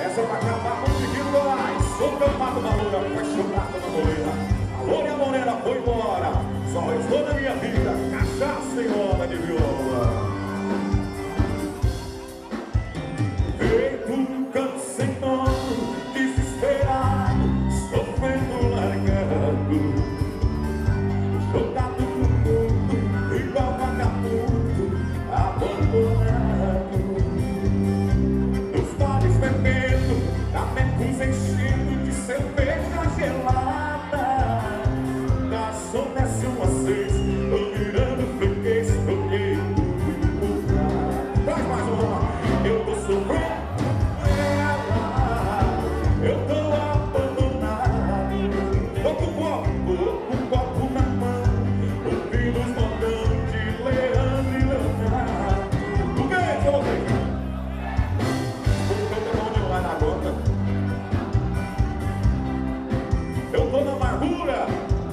Essa é pra acabar com o pedido do mais. Sou campado da loura, apaixonado na moreira. A loura e a morena foi embora. Só restou na minha vida cachaça e roda de viola. Feito um canseiro, desesperado, sofrendo largado, jogado no mundo, igual vagabundo, abandonado. Nos bares bebendo, camecos enchendo de cerveja gelada. Na zona S1 tô virando freguês, troquei tudo por nada. Faz mais uma, eu tô sofrendo. Eu tô abandonado, tô com um copo na mão, ouvindo os modão de Leandro e Leonardo. O que é que eu vou ter? Porque eu tô lá na gota. Eu tô na amargura,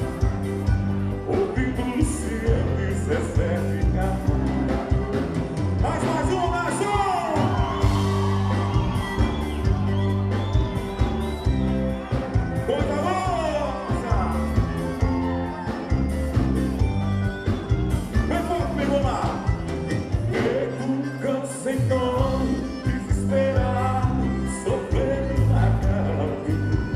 ouvindo Luciano e Zezé de Camargo. Mais um, mais um! Então, desesperado, sofrendo largado,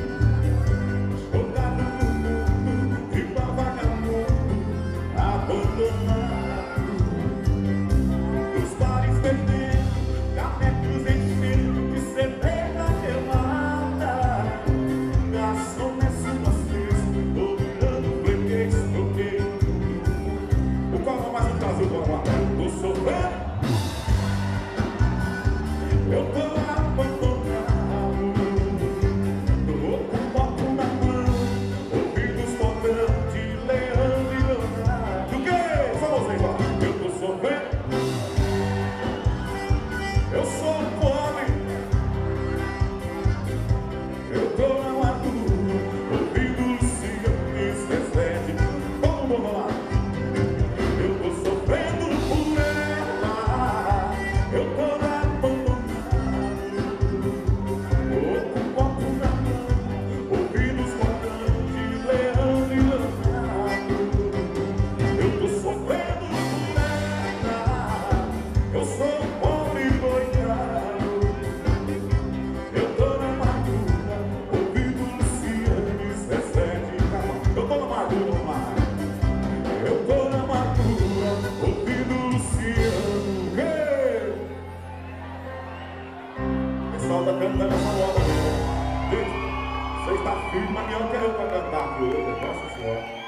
jogado no mundo, igual vagabundo, abandonado. Nos bares bebendo, camecos enchendo de cerveja gelada. Garçom nessa vocês, tô virando freguês, troquei tudo. O qual mais um caso do amor? Tô sofrendo. Eu tô abandonado, tô com um copo na mão, ouvindo os modão de Leandro e Leonardo. O que? Só vocês lá. Eu tô sofrendo. Eu sou um pobre. Eu tô na amargura, ouvindo Luciano e Zezé de Camargo. Vamos, vamos lá. Eu tô sofrendo por ela. Eu tô tá cantando essa moda mesmo. Gente, você está firme, mas eu quero cantar aqui hoje, nossa senhora.